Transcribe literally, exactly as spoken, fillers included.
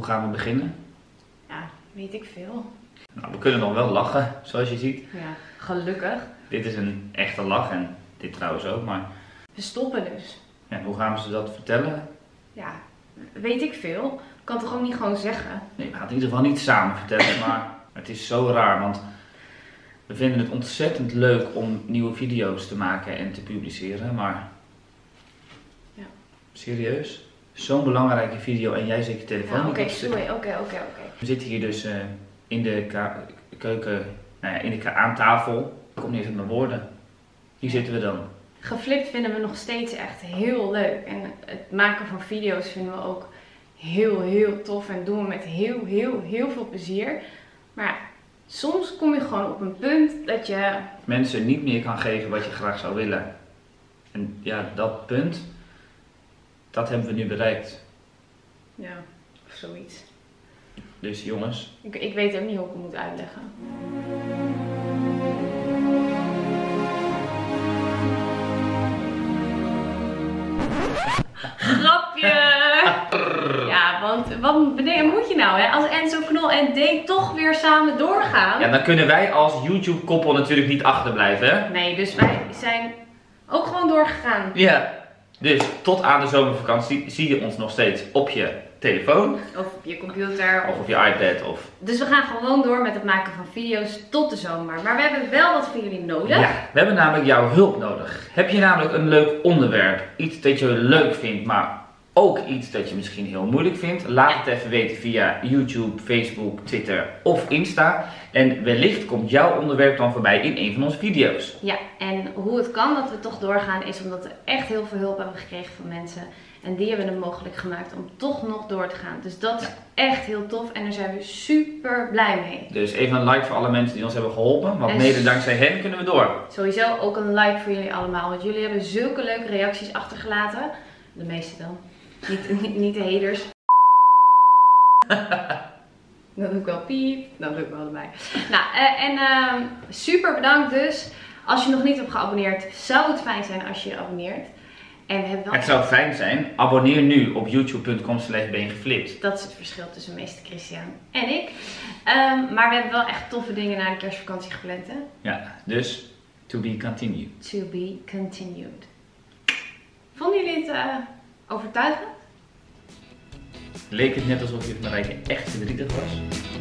Hoe gaan we beginnen? Ja, weet ik veel. Nou, we kunnen nog wel lachen, zoals je ziet. Ja, gelukkig. Dit is een echte lach en dit trouwens ook, maar... We stoppen dus. Ja, hoe gaan we ze dat vertellen? Ja, weet ik veel. Ik kan toch ook niet gewoon zeggen? Nee, we gaan het in ieder geval niet samen vertellen, maar het is zo raar, want... We vinden het ontzettend leuk om nieuwe video's te maken en te publiceren, maar... Ja. Serieus? Zo'n belangrijke video en jij zet je telefoon Ja, niet oké, op stuk. sorry. Oké, oké, oké. We zitten hier dus uh, in de ka keuken, nou ja, in de ka aan tafel. Ik kom niet eens met mijn woorden. Hier zitten we dan. Geflipt vinden we nog steeds echt heel leuk. En het maken van video's vinden we ook heel, heel tof. En doen we met heel, heel, heel veel plezier. Maar soms kom je gewoon op een punt dat je... Mensen niet meer kan geven wat je graag zou willen. En ja, dat punt, dat hebben we nu bereikt. Ja, of zoiets. Dus jongens. Ik, ik weet ook niet hoe ik het moet uitleggen. Grapje! Ja, want wat moet je nou, hè? Als Enzo Knol en Deen toch weer samen doorgaan. Ja, dan kunnen wij als YouTube-koppel natuurlijk niet achterblijven, hè? Nee, dus wij zijn ook gewoon doorgegaan. Ja. Dus tot aan de zomervakantie zie je ons nog steeds op je telefoon. Of op je computer. Of op je iPad. Of... Dus we gaan gewoon door met het maken van video's tot de zomer. Maar we hebben wel wat van jullie nodig. Ja, we hebben namelijk jouw hulp nodig. Heb je namelijk een leuk onderwerp, iets dat je leuk vindt, maar ook iets dat je misschien heel moeilijk vindt? Laat het even weten via YouTube, Facebook, Twitter of Insta. En wellicht komt jouw onderwerp dan voorbij in een van onze video's. Ja, en hoe het kan dat we toch doorgaan is omdat we echt heel veel hulp hebben gekregen van mensen. En die hebben het mogelijk gemaakt om toch nog door te gaan. Dus dat is ja. echt heel tof en daar zijn we super blij mee. Dus even een like voor alle mensen die ons hebben geholpen. Want en mede dankzij hen kunnen we door. Sowieso ook een like voor jullie allemaal. Want jullie hebben zulke leuke reacties achtergelaten. De meeste dan. Niet, niet, niet de haters. Dan doe ik wel piep. Dan doe ik wel erbij. Nou, uh, en uh, super bedankt dus. Als je nog niet hebt geabonneerd, zou het fijn zijn als je je abonneert. En we hebben wel... Het zou fijn zijn, abonneer nu op youtube punt com slash beengeflipt. Dat is het verschil tussen meester Christian en ik. Um, maar we hebben wel echt toffe dingen na de kerstvakantie gepland, hè? Ja, dus to be continued. To be continued. Vonden jullie het uh, overtuigend? Leek het net alsof je het Marijke echt verdrietig was?